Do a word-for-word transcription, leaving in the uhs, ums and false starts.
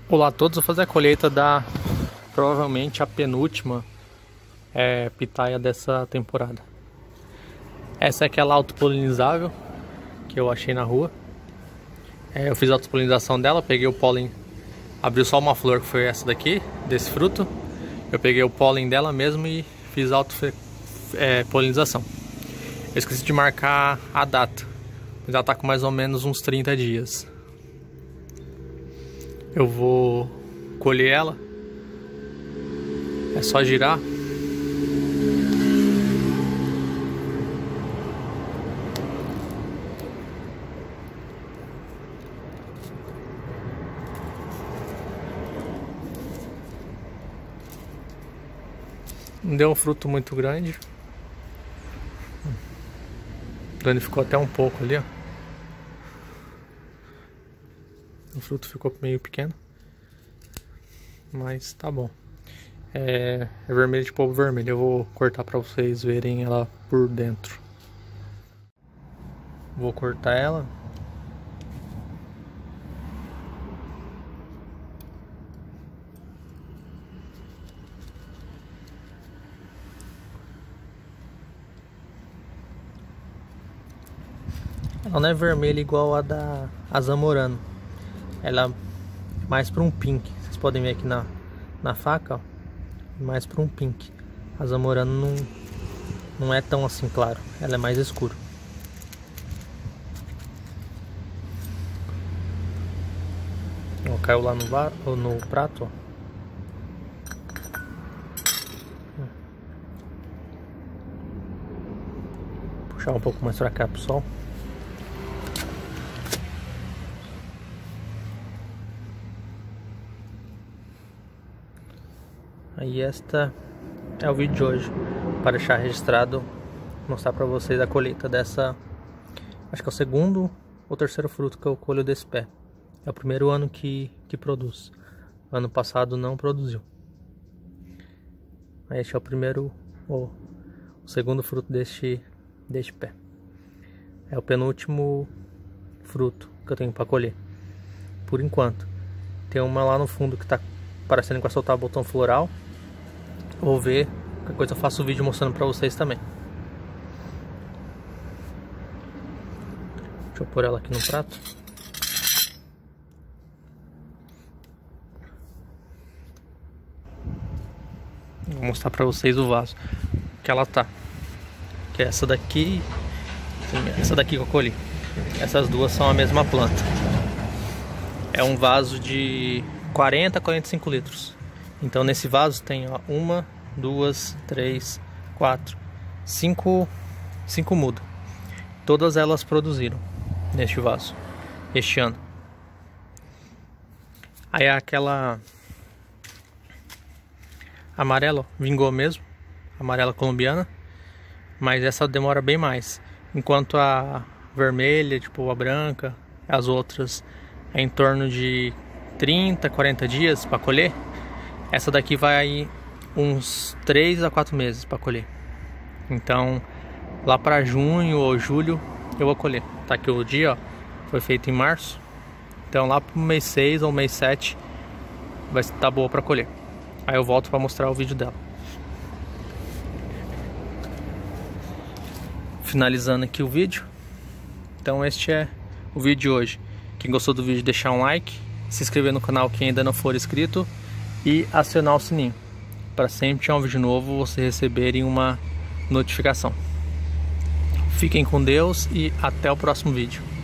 Olá a todos, vou fazer a colheita da provavelmente a penúltima é, pitaia dessa temporada. Essa é aquela autopolinizável que eu achei na rua. É, eu fiz a autopolinização dela, peguei o pólen, abriu só uma flor que foi essa daqui, desse fruto. Eu peguei o pólen dela mesmo e fiz a autopolinização. Eu esqueci de marcar a data, mas ela tá com mais ou menos uns trinta dias. Eu vou colher ela, é só girar. Não deu um fruto muito grande, danificou até um pouco ali, ó. O fruto ficou meio pequeno, mas tá bom. É, é vermelho de polvo vermelho. Eu vou cortar para vocês verem ela por dentro. Vou cortar ela. Ela não é vermelha igual a da a Zamorano. Ela é mais para um pink. Vocês podem ver aqui na, na faca, ó, mais para um pink. A Zamorano não, não é tão assim claro, ela é mais escuro. Ó, caiu lá no, bar, ou no prato, ó. Puxar um pouco mais para cá pro sol. Aí esta é o vídeo de hoje, para deixar registrado, mostrar para vocês a colheita dessa, acho que é o segundo ou terceiro fruto que eu colho desse pé. É o primeiro ano que, que produz, ano passado não produziu. Aí este é o primeiro, ou o segundo fruto deste, deste pé. É o penúltimo fruto que eu tenho para colher, por enquanto. Tem uma lá no fundo que está parecendo que vai soltar o botão floral. Vou ver, qualquer coisa eu faço o vídeo mostrando pra vocês também. Deixa eu pôr ela aqui no prato. Vou mostrar pra vocês o vaso que ela tá. Que é essa daqui, essa daqui que eu colhi. Essas duas são a mesma planta. É um vaso de quarenta a quarenta e cinco litros. Então nesse vaso tem ó, uma, duas, três, quatro, cinco, cinco mudas. Todas elas produziram neste vaso este ano. Aí aquela amarela, ó, vingou mesmo, amarela colombiana, mas essa demora bem mais. Enquanto a vermelha, tipo a branca, as outras é em torno de trinta, quarenta dias para colher. Essa daqui vai uns três a quatro meses para colher. Então, lá para junho ou julho eu vou colher. Tá aqui o dia, ó, foi feito em março. Então, lá pro mês seis ou mês sete vai estar boa para colher. Aí eu volto para mostrar o vídeo dela. Finalizando aqui o vídeo. Então, este é o vídeo de hoje. Quem gostou do vídeo, deixar um like, se inscrever no canal quem ainda não for inscrito e acionar o sininho para sempre que tiver um vídeo novo vocês receberem uma notificação. Fiquem com Deus e até o próximo vídeo.